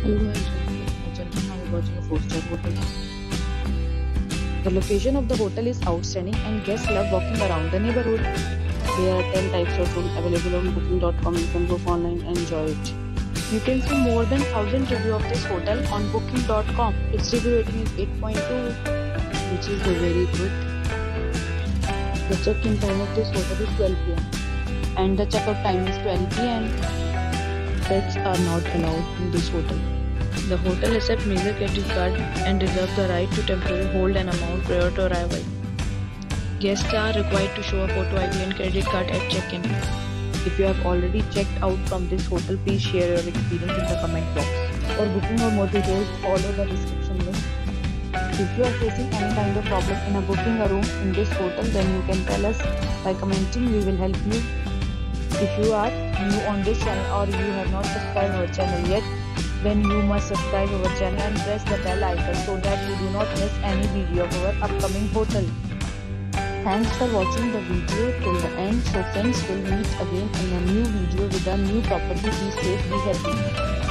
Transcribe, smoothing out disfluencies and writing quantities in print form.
Hello guys, gentlemen, now we're watching a 4-star hotel. The location of the hotel is outstanding and guests love walking around the neighborhood. There are 10 types of rooms available on booking.com. You can book online and enjoy it. You can see more than 1000 reviews of this hotel on booking.com. Its review rating is 8.2, which is very good. The check-in time of this hotel is 12 p.m. and the check-out time is 12 p.m. Pets are not allowed in this hotel. The hotel accepts major credit card and reserves the right to temporarily hold an amount prior to arrival. Guests are required to show a photo ID and credit card at check-in. If you have already checked out from this hotel, please share your experience in the comment box. For booking or more details, follow the description link. If you are facing any kind of problem in booking a room in this hotel, then you can tell us by commenting. We will help you. If you are new on this channel or you have not subscribed our channel yet, then you must subscribe our channel and press the bell icon so that you do not miss any video of our upcoming hotel. Thanks for watching the video till the end. So friends, will meet again in a new video with a new property. Be safe, be happy.